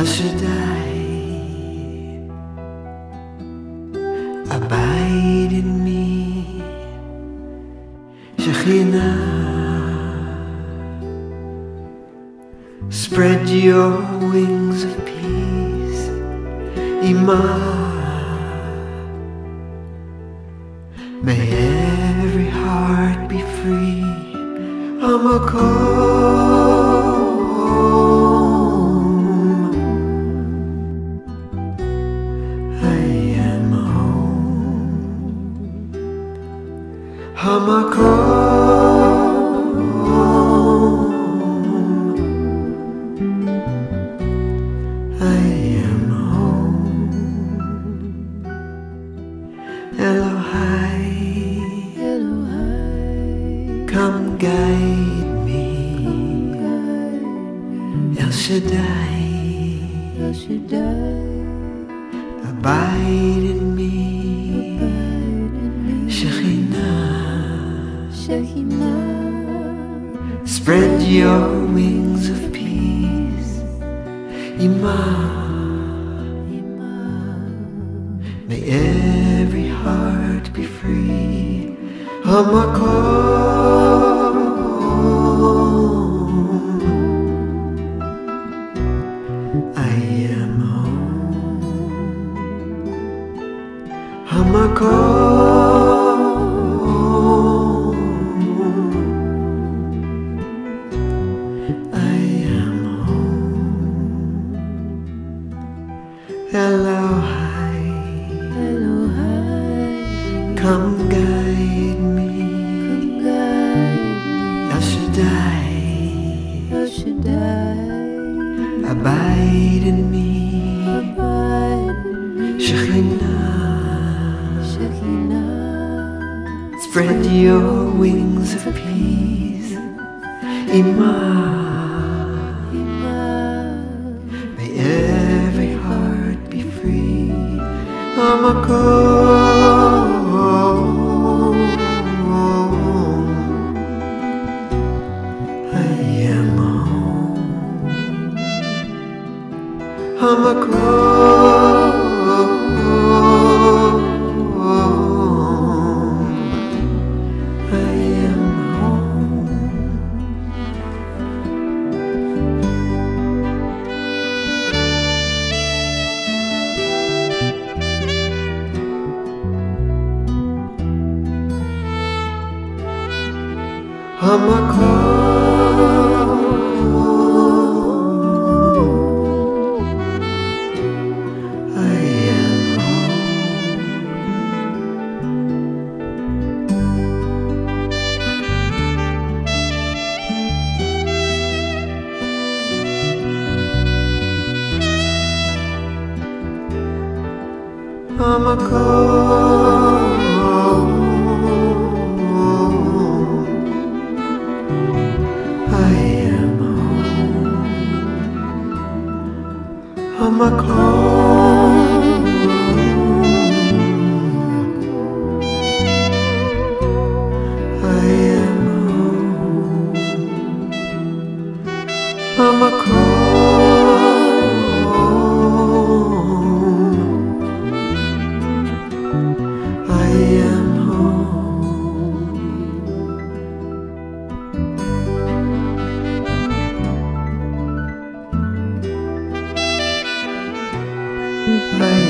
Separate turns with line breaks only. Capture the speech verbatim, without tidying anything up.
El Shaddai, abide in me, Shekhinah, spread your wings of peace, Imah. May every heart be free, HaMaKom. I am home, HaMaKom. I am home, Elohai. Come guide me, El Shaddai, abide in me, Shekhinah, spread your wings of peace, Imah. May every heart be free, HaMaKom. I am home, HaMaKom. I am home, Elohai. Come guide me, El Shaddai, abide in me, Shekhinah, spread your wings of peace, Imah. May every heart be free, HaMaKom. HaMaKom. I am home. HaMaKom. HaMaKom. I am home, HaMaKom. I am home, HaMaKom. I